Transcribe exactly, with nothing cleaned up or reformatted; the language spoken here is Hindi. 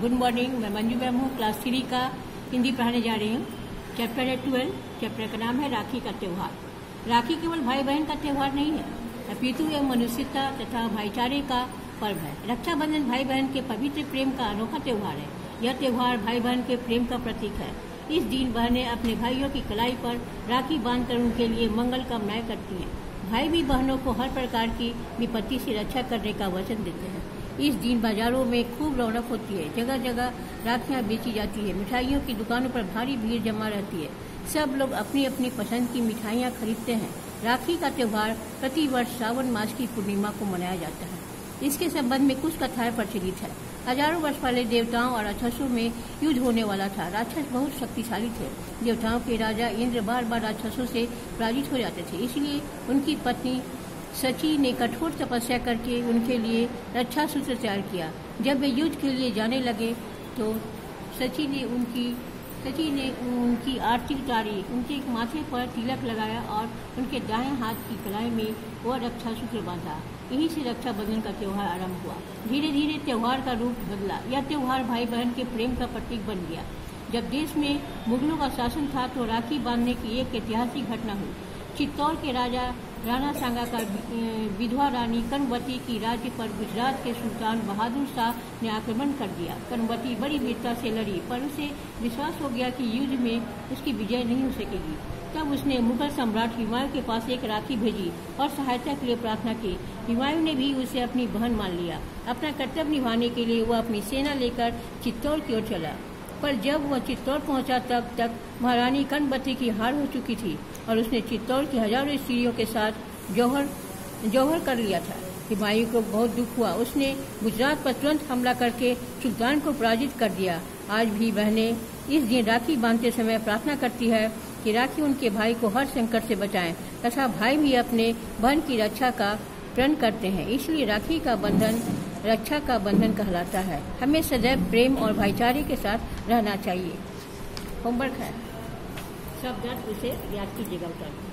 Good morning. मैं मंजू मैम हूँ, क्लास थ्री का हिंदी पढ़ाने जा रही हूँ। चैप्टर है ट्वेल्व। चैप्टर का नाम है राखी का त्यौहार। राखी केवल भाई बहन का त्यौहार नहीं है, अपितु एवं मनुष्यता तथा भाईचारे का पर्व है। रक्षाबंधन भाई बहन के पवित्र प्रेम का अनोखा त्यौहार है। यह त्यौहार भाई बहन के प्रेम का प्रतीक है। इस दिन बहनें अपने भाइयों की कलाई पर राखी बांधकर उनके लिए मंगल कामनाएं करती हैं। भाई भी बहनों को हर प्रकार की विपत्ति से रक्षा करने का वचन देते हैं। इस दिन बाजारों में खूब रौनक होती है। जगह जगह राखियां बेची जाती है। मिठाइयों की दुकानों पर भारी भीड़ जमा रहती है। सब लोग अपनी अपनी पसंद की मिठाइयां खरीदते हैं। राखी का त्यौहार प्रति वर्ष सावन मास की पूर्णिमा को मनाया जाता है। इसके संबंध में कुछ कथाएं प्रचलित है। हजारों वर्ष पहले देवताओं और राक्षसों में युद्ध होने वाला था। राक्षस बहुत शक्तिशाली थे। देवताओं के राजा इंद्र बार बार राक्षसों से पराजित हो जाते थे। इसलिए उनकी पत्नी सची ने कठोर तपस्या करके उनके लिए रक्षा सूत्र तैयार किया। जब वे युद्ध के लिए जाने लगे तो सची ने उनकी सची ने उनकी आरती उतारी, उनके माथे पर तिलक लगाया और उनके दाएं हाथ की कलाई में वह रक्षा सूत्र बांधा। यहीं से रक्षाबंधन का त्यौहार आरंभ हुआ। धीरे धीरे त्यौहार का रूप बदला। यह त्यौहार भाई बहन के प्रेम का प्रतीक बन गया। जब देश में मुगलों का शासन था तो राखी बांधने की एक ऐतिहासिक घटना हुई। चित्तौड़ के राजा राणा सांगा का विधवा रानी कनवती की राज्य पर गुजरात के सुल्तान बहादुर शाह ने आक्रमण कर दिया। कनवती बड़ी वीरता से लड़ी, पर उसे विश्वास हो गया कि युद्ध में उसकी विजय नहीं हो सकेगी। तब उसने मुगल सम्राट हुमायूं के पास एक राखी भेजी और सहायता के लिए प्रार्थना की। हुमायूं ने भी उसे अपनी बहन मान लिया। अपना कर्तव्य निभाने के लिए वह अपनी सेना लेकर चित्तौड़ की ओर चला। पर जब वह चित्तौड़ पहुंचा तब तक महारानी कनवती की हार हो चुकी थी और उसने चित्तौड़ की हजारों स्त्रियों के साथ जौहर जौहर कर लिया था। हुमायूं को बहुत दुख हुआ। उसने गुजरात पर तुरंत हमला करके सुल्तान को पराजित कर दिया। आज भी बहनें इस दिन राखी बांधते समय प्रार्थना करती है कि राखी उनके भाई को हर संकट से बचाएं तथा भाई भी अपने बहन की रक्षा का प्रण करते हैं। इसलिए राखी का बंधन रक्षा का बंधन कहलाता है। हमें सदैव प्रेम और भाईचारे के साथ रहना चाहिए। होमवर्क है, सब दर्द उसे याद कीजिएगा।